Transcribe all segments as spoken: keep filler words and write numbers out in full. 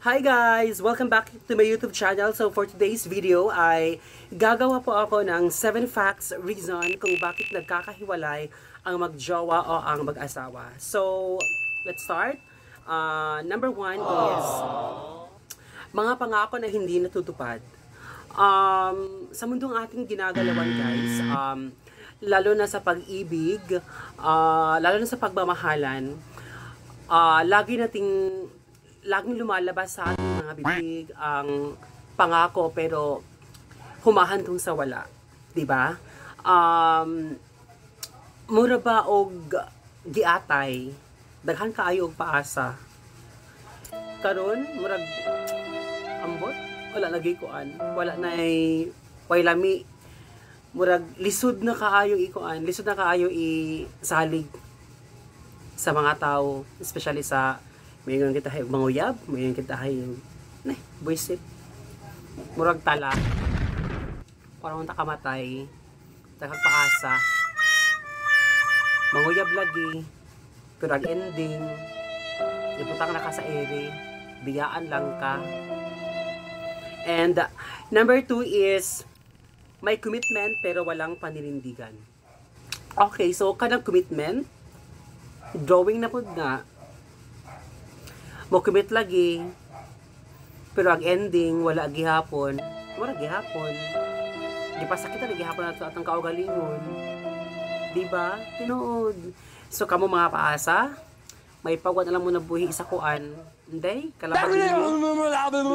Hi guys! Welcome back to my YouTube channel. So for today's video ay gagawa po ako ng seven facts reason kung bakit nagkakahiwalay ang magjowa o ang mag-asawa. So let's start. Uh, number one is mga pangako na hindi natutupad. Um, sa mundong ating ginagalawan guys, um, lalo na sa pag-ibig, uh, lalo na sa pagmamahalan, uh, lagi nating laging lumalabas sa ating mga bibig ang pangako pero humahantong sa wala, 'di ba? Um, mura ba og giatay, daghan kaayo og paasa. Karon murag ambot, wala lagi kuan, wala na ay way lami. Murag lisod na kaayo ikuan, lisod na kaayo i salig sa mga tao, especially sa mayon kita hay manguyab, mayon kita hay ne buisit. Murag tala. Parang ta kamatay, takagpaasa. Manguyab lagi. Pero ang ending, iputang na ka sa ere, biyaan lang ka. And uh, number two is may commitment pero walang paninindigan. Okay, so kanang commitment, drawing na pud nga mo commit lagi pero ang ending wala gihapon, wala gihapon, di pa sakit na gihapon nato atong kaugalingon, di ba? Tinuod. So kamo mga paasa, may pagwan alam mo na buhi sa kuan, hindi kalaban niyo.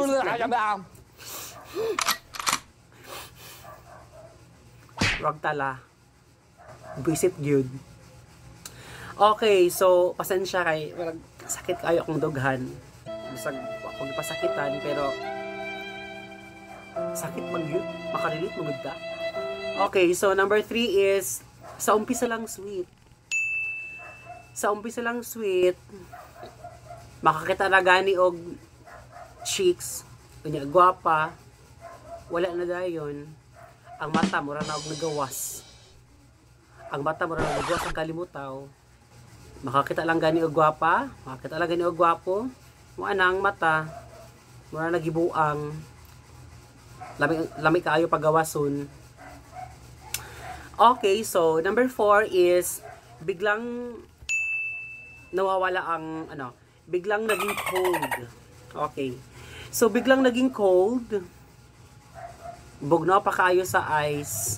Wag tala. Visit gyud. Okay, so pasensya kay sakit kayo akong dughan. Bisag ako gipasakitan pero sakit man yun, makarilit mo gud ta. Okay, so number three is sa umpisa lang sweet. Sa umpisa lang sweet, makakita na gani og cheeks, unya gwapa, wala na dayon. Ang mata mura na og nagawas. Ang mata mura na nagawas ang kalimutaw. Makakita lang gani og gwapa, makakita lang gani og gwapo, mo anang mata mura nagibuang. Lami lami kaayo pagawason. Okay, so number four is biglang nawawala ang ano, biglang naging cold. Okay. So biglang naging cold. Bugnaw pa kayo sa ice.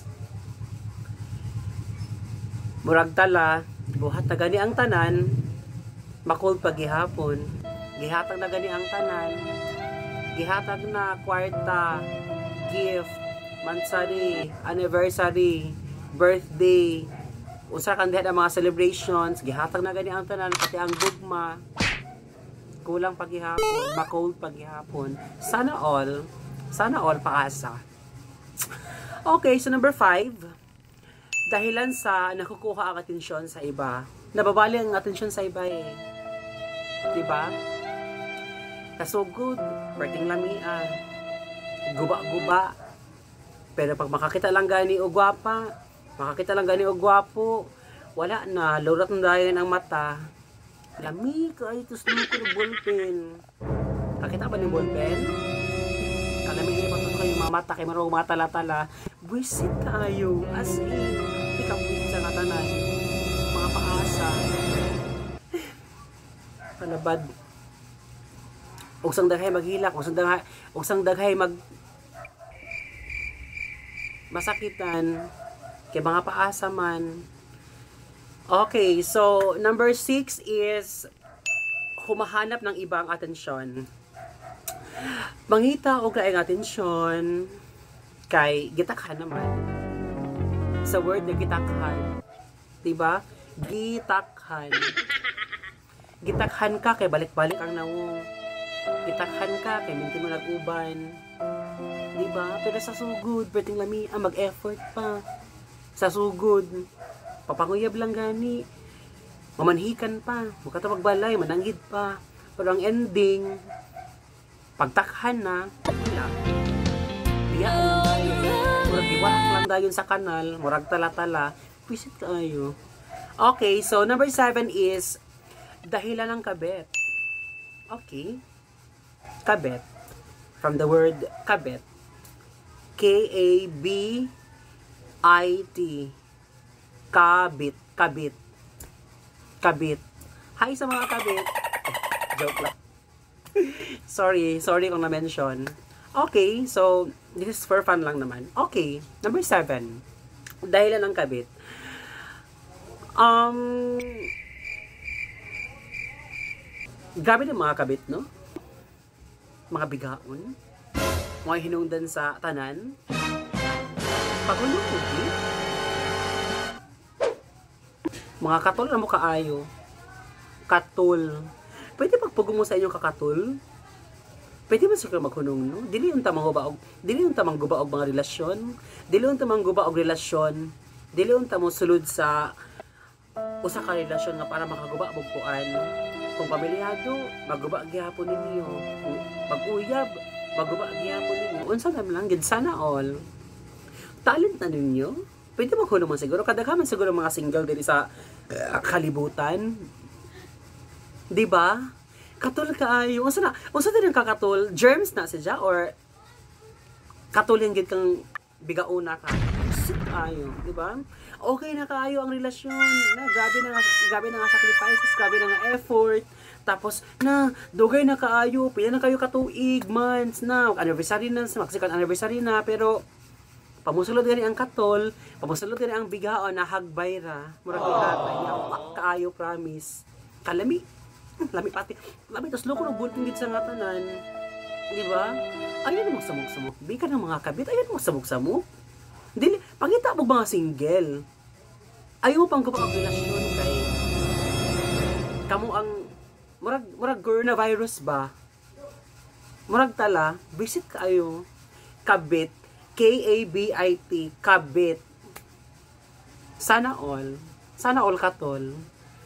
Murag tala, buhat na gani ang tanan, makold pa gihapon. Gihatag na gani ang tanan. Gihatag na kwarta, gift, mansari, anniversary, birthday, usa kan diha ang mga celebrations, gihatag na gani ang tanan, pati ang gugma. Kulang pa gihapon, makold pa gihapon. Sana all, sana all paasa. Okay, so number five, dahilan sa nakukuha ang atensyon sa iba. Nababali ang atensyon sa iba eh. Diba? Kasugod, perting lamian, guba-guba. Pero pag makakita lang gani o gwapa, makakita lang gani o gwapo, wala na, lurat na dayon ang mata. Lami ka, ito ko ng ballpen. Kakita ba ng ballpen? Kalami niya pa ito kayo mamata, kayo marunong mga tala-tala. Buisit tayo, as in, pikang buisit sa katanan. Mga paasa. Palabad. Ugsang daghay maghilak, ugsang daghay, ugsang daghay mag masakitan, kay mga paasa man. Okay, so number six is humahanap ng ibang atensyon. Mangita og laing atensyon kay gitakhan naman. Sa word na gitakhan, diba? Gitakhan. Gitakhan ka kay balik-balik ang nawong. Gitakhan ka kay minti mo nag-uban. Diba? Pero sa sugod, pwedeng lami ah, mag-effort pa. Sa sugod, papanguyab lang gani. Mamanhikan pa. Mukata magbalay, mananggid pa. Pero ang ending, pagtakhan na, wala. Biyaan lang tayo. Murag iwalak lang dayon sa kanal, murag tala-tala, visit kayo. Okay, so number seven is dahilan ng kabet. Okay. Kabit. From the word kabit. K A B I T. Kabit. Kabit. Kabit. Hi sa mga kabit. Joke lang. Sorry. Sorry kung na-mention. Okay. So, this is for fun lang naman. Okay. Number seven. Dahilan ng kabit. Um... Grabe ng mga kabit, no? Mga bigaon. Mga hinungdan sa tanan. Pagulong hindi. Mga katol na mo kaayo. Katol. Pwede pagpugong mo sa inyong kakatol? Pwede man siguro maghunong, no? Dili yung tamang gubaog, dili yung tamang gubaog mga relasyon. Dili yung tamang gubaog relasyon. Dili yung tamang sulod sa usa ka relasyon nga para makaguba bugpuan. Kung pamilyado, maguba gyapon ninyo. Kung pag-uyab, maguba gyapon ninyo. Unsa nam lang gid sana all. Talent na ninyo. Pwede maghunong man siguro. Kadaghaman siguro mga single diri sa uh, kalibutan. Di ba? Katol kaayo. Unsa na? Unsa din ang kakatol? Germs na siya or katulin gid kang bigauna ka. Sit ayo, di ba? Okay na kaayo ang relasyon. Na grabe na nga, grabe na nga sacrifices, grabe na nga effort. Tapos na dugay na kaayo, pila na kayo katuig, months na, anniversary na, second anniversary na, pero pamusulod gani ang katol, pamusulod gani ang bigaon na hagbay ra. Murag ihatay niya, kaayo promise. Kalami. Lami pati. Lami tas loko ng bulping gid sa ngatanan. Di ba? Ayun ang samok-samok. Bika ng mga kabit, ayun ang samok-samok. Dili, pangita mo mga single. Ayaw mo pang gumawa ang relasyon kay kamo ang murag murag coronavirus ba? Murag tala, visit kayo. Kabit, K A B I T, kabit. Sana all. Sana all katol.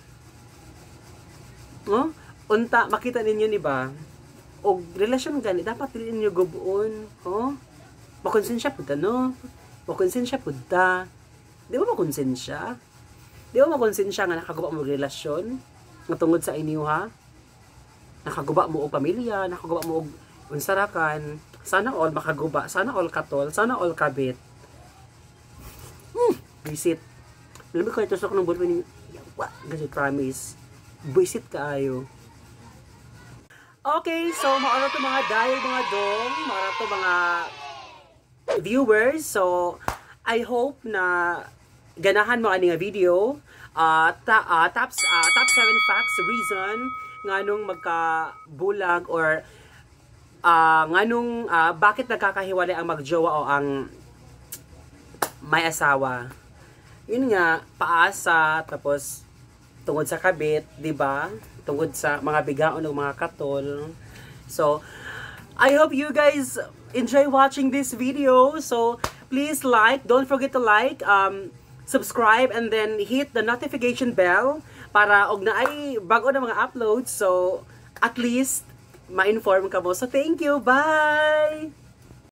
No? Unta makita ninyo ni ba? Og relasyon gani dapat dili ninyo gubuon, oh? Makonsensya pud no? Makonsensya pud ta. Di ba makonsensya? Di ba makonsensya nga nakaguba mo relasyon? Nga tungod sa inyo ha? Nakaguba mo og pamilya, nakaguba mo og unsarakan. Sana all makaguba, sana all katol, sana all kabit. Hmm, visit. Labi ko itusok ng bulpin ni yawa, kasi promise. Visit kaayo. Okay, so maara to mga dahil mga dong, maara to mga viewers. So I hope na ganahan mo ani nga video. Uh, ta, uh, top uh, top seven facts reason nganong magkabulag or uh, nganong uh, bakit nagkakahiwalay ang magjowa o ang may asawa. Yun nga, paasa tapos tungod sa kabit, di ba? Tungod sa mga bigaon ng mga katol. So, I hope you guys enjoy watching this video. So, please like, don't forget to like, um, subscribe, and then hit the notification bell para og na ay bago na mga uploads. So, at least, ma-inform ka mo. So, thank you. Bye!